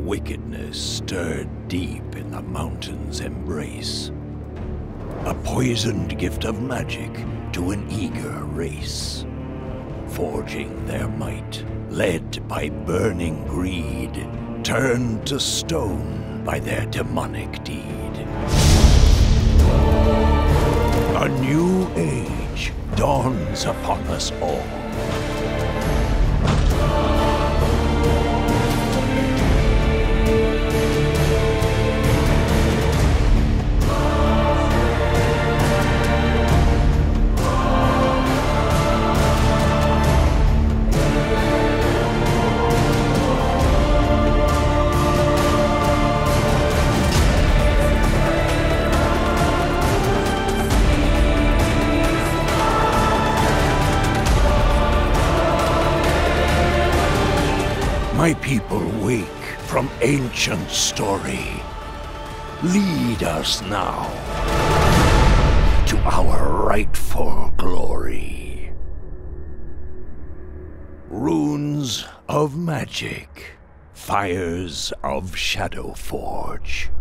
wickedness stirred deep in the mountain's embrace. A poisoned gift of magic to an eager race. Forging their might, led by burning greed, turned to stone by their demonic deed. A new age dawns upon us all. My people wake from ancient story. Lead us now to our rightful glory. Runes of magic, fires of Shadowforge.